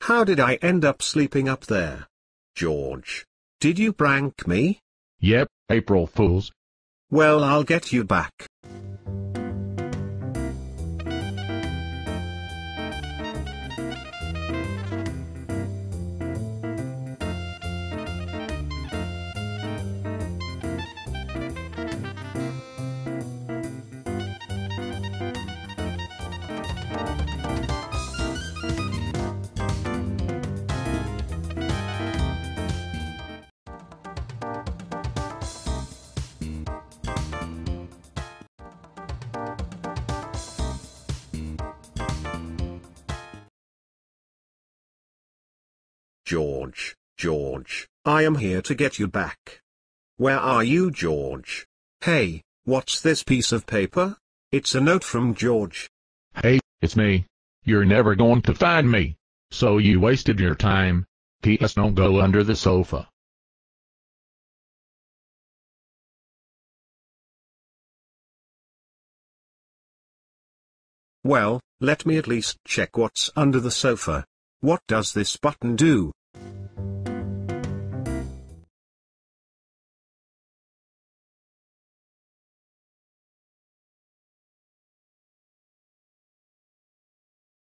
How did I end up sleeping up there? George. Did you prank me? Yep, April Fools. Well, I'll get you back. George, I am here to get you back. Where are you, George? Hey, what's this piece of paper? It's a note from George. Hey, it's me. You're never going to find me. So you wasted your time. P.S. Don't go under the sofa. Well, let me at least check what's under the sofa. What does this button do?